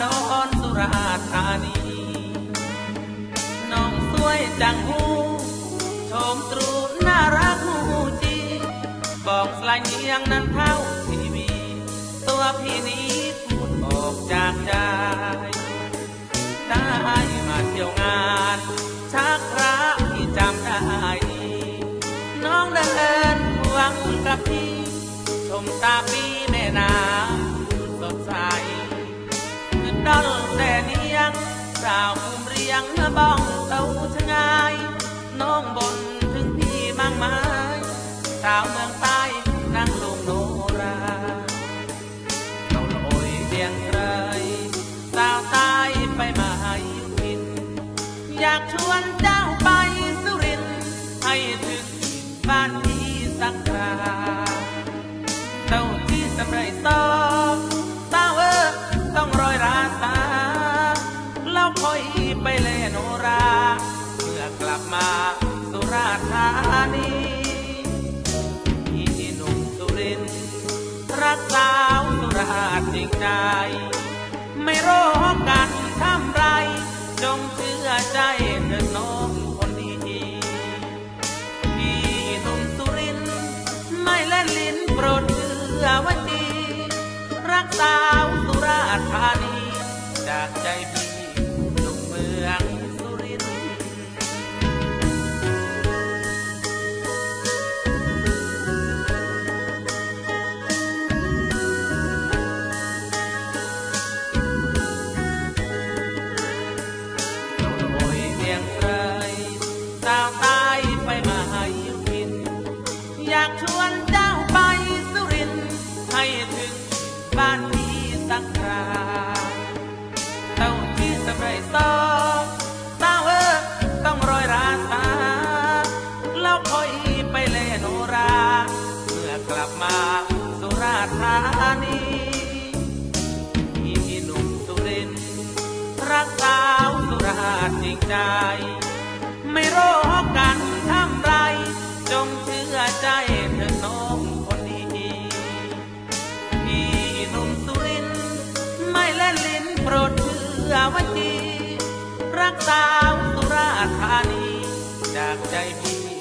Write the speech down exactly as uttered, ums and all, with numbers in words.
ดอนสุราษฎร์ธานีน้องสวยจังหูชมตรูน่ารักหูจีบอกสลายเนียงนั้นเท่าทีวีตัวพี่นี้พูดออกจากใจได้มาเที่ยวงานชักพระที่จำได้น้องเดินหวังกับพี่ชมตาปีแม่น้ำสดใสคือดอนแต่เนียงสาวภูมิเรียงเมื่อบ้องเต้าชะงายน้องบนถึงพี่มากมายสาวเมืองใต้นั่งลงโนราเราลอยเบียงไกลสาวใต้ไปมาให้วินอยากชวนเจ้าไปสุรินทร์ให้ถึงบ้านพี่สักคราเจ้าที่สำไรซอกสาวเออต้องรอยราตาแล้วคอยไปเล่นโนราเมื่อกลับมาสุราษฎร์ธานีพี่หนุ่มสุรินทร์รักสาวสุราษฎร์จริงใจไม่รอกันทำไรจงเชื่อใจเถิดน้องคนดีพี่หนุ่มสุรินทร์ไม่เล่นลิ้นโปรดเชื่อว่าดีรักสาวสุราษฎร์ธานีจากใจพี่หนุ่มเมืองสุรินทร์สาวใต้ไปมาให้วินอยากชวนเจ้าไปสุรินทร์ให้ถึงบ้านพี่สักคราเต้าที่สมัยซอกสาวเออต้องรอยราตาแล้วคอยไปเล่นโนราเมื่อกลับมาสุราษฎร์ธานีพี่หนุ่มสุรินทร์รักสาวสุราษฎร์จริงใจไม่รอกันทำไรจงเชื่อใจเถิดน้องคนดีพี่หนุ่มสุรินทร์ไม่เล่นลิ้นโปรดเชื่อว่าดีรักสาวสุราษฎร์ธานีจากใจพี่